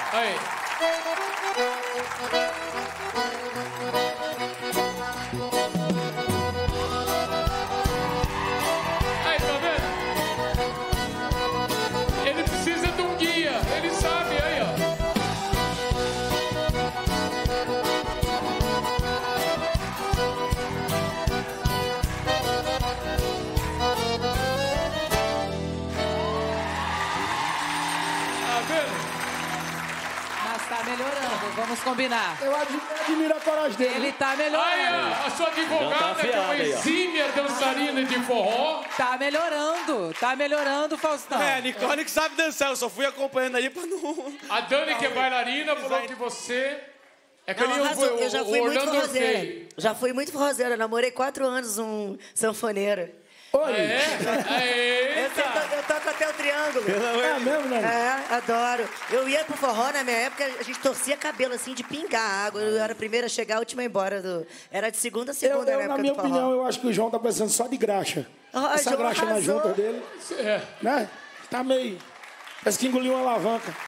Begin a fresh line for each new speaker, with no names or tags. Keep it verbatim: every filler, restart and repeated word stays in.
Aí. Aí, tá vendo? Ele precisa de um guia. Ele sabe, aí, ó. Tá vendo?
Mas tá melhorando, vamos combinar.
Eu admiro, admiro a coragem dele.
Ele tá
Aí,
melhorando.
ó, a sua advogada, que é uma exímia dançarina de forró.
Tá melhorando, tá melhorando, Faustão.
É, a Nicole que sabe dançar, eu só fui acompanhando ali pra não...
A Dani, que é bailarina, falou que você... É que
Não,
nem o,
arrasou.
o,
Eu já
o
fui muito
Orlando
forrozeira.
Orfei.
Já fui muito forrozeira. Eu namorei quatro anos um sanfoneiro.
Oi.
É?
Eu,
Eita!
toco, eu toco até o triângulo.
É mesmo, né?
É, adoro. Eu ia pro forró, na minha época, a gente torcia cabelo, assim, de pingar água. Eu era a primeira a chegar, a última a ir embora. Do... Era de segunda a
Eu,
segunda,
eu,
na
na
época
minha
do forró.
opinião, eu acho que o João tá precisando só de graxa.
Ah,
Essa
João
graxa na
arrasou.
junta dele,
É.
né? Tá meio... Parece que engoliu uma alavanca.